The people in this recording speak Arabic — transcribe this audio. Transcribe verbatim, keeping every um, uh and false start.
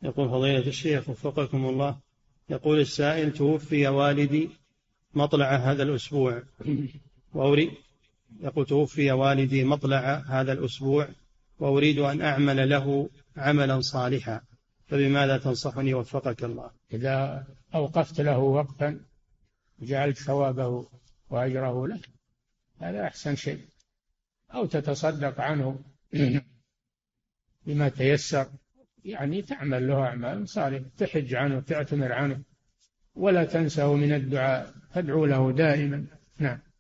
يقول فضيلة الشيخ وفقكم الله، يقول السائل: توفي والدي مطلع هذا الأسبوع وأريد يقول توفي والدي مطلع هذا الأسبوع وأريد أن أعمل له عملا صالحا، فبماذا تنصحني وفقك الله؟ إذا أوقفت له وقفا جعلت ثوابه وأجره له، هذا أحسن شيء، أو تتصدق عنه بما تيسر، يعني تعمل له أعمال صالحة، تحج عنه، تعتمر عنه، ولا تنسه من الدعاء، تدعو له دائما. نعم.